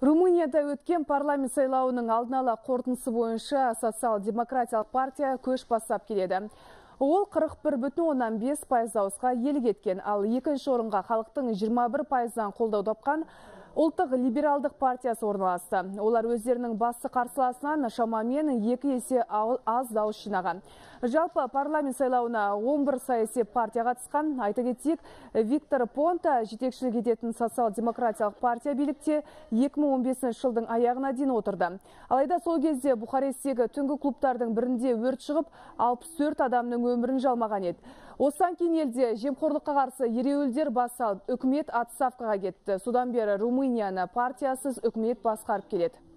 Румынияда өткен парламент сайлауының алдын ала қорытындысы бойынша социал-демократиялық партия көш бастап келеді. Ол 41,5% дауысқа иелік еткен, ал екінші орынға халықтың 21%-дан қолдау тапқан Ұлттық либералдық партиясы орналасты. Олар өздерінің басты қарсыласынан шамамен 2 есе аз дауыс жинаған. Жалпы парламент сайлауына 11 саяси партия қатысқан. Айта кетейік, Виктор Понта жетекшілік ететін социал-демократиялық партия билікте 2015 жылдың аяғына дейін отырды. Алайда сол кезде Бухаресттегі түнгі клубтардың бірінде өрт шығып, 64 адамның өмірін жалмаған еді. Осыдан кейін елде жемқорлыққа қарсы ереуілдер басталып, үкімет отставкаға кетті. Содан бері Румынияны партиясыз үкімет басқарып келеді.